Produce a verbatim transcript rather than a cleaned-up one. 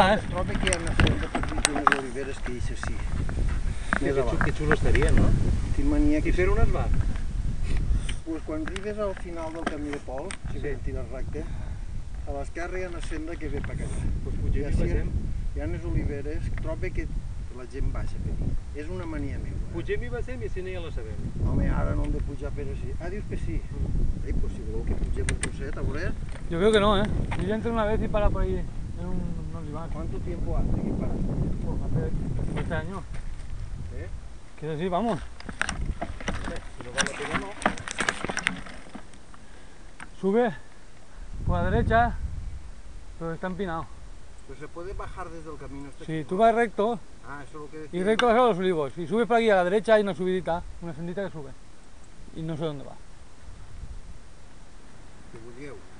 chula, ¿eh? Trobo que hi ha una senda petita d'unes oliveres que hi sí. Que, que xulo estaria, no? Quin mania que I fer unes va? Pues quan arribes al final del camí de Pol, si sí. Tires recte, a l'esquerra hi ha una senda que ve per allà. Pues pugem i passem. Hi ha unes oliveres, trobo que la gent baixa per aquí. És una mania meva. Eh? Pugem i passem i si no ja la sabem. Home, ara no hem de pujar per així. Ah, dius que sí? Mm. Ei, pues si voleu que pugem un trosset, a veure... Yo creo que no, ¿eh? Yo ya entré una vez y para por ahí en un, un olivar. ¿Cuánto tiempo hace que para? Pues hace siete años. ¿Eh? ¿Quieres ir? Vamos. Si no vale la pena, no. Sube por la derecha, pero está empinado. Pero se puede bajar desde el camino este. Si tú vas recto Ah, eso es lo que decía. y recto vas a los olivos, y subes por aquí a la derecha hay una subidita, una sendita que sube. Y no sé dónde va. Que vulgueu.